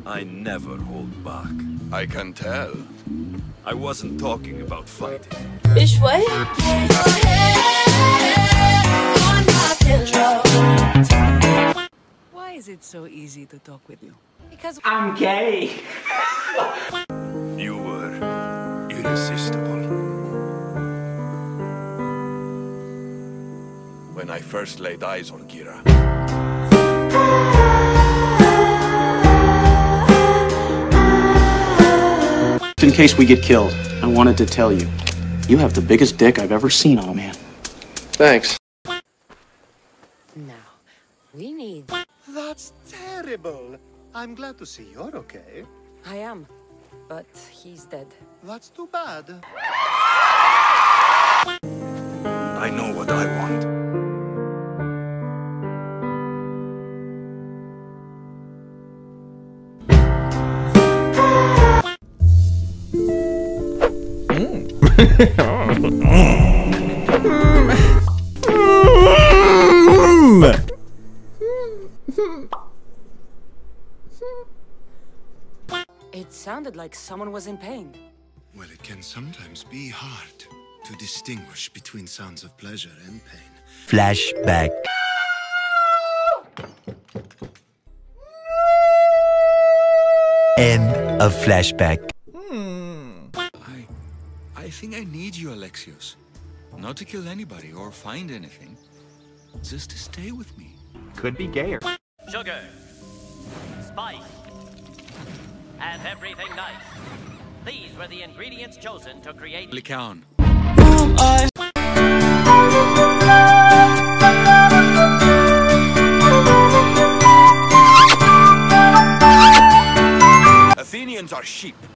I never hold back. I can tell. I wasn't talking about fighting. شوي. Why is it so easy to talk with you? Because I'm gay. You were irresistible. When I first laid eyes on Kira. In case we get killed, I wanted to tell you, you have the biggest dick I've ever seen on a man. Thanks. now we need. That's terrible. I'm glad to see you're okay. I am, but he's dead. That's too bad. I know what I want. It sounded like someone was in pain. Well, it can sometimes be hard to distinguish between sounds of pleasure and pain. Flashback. End of flashback. I think I need you, Alexios. Not to kill anybody or find anything. Just to stay with me. Could be gayer. Sugar, spice, and everything nice. These were the ingredients chosen to create Licaon. Athenians are sheep.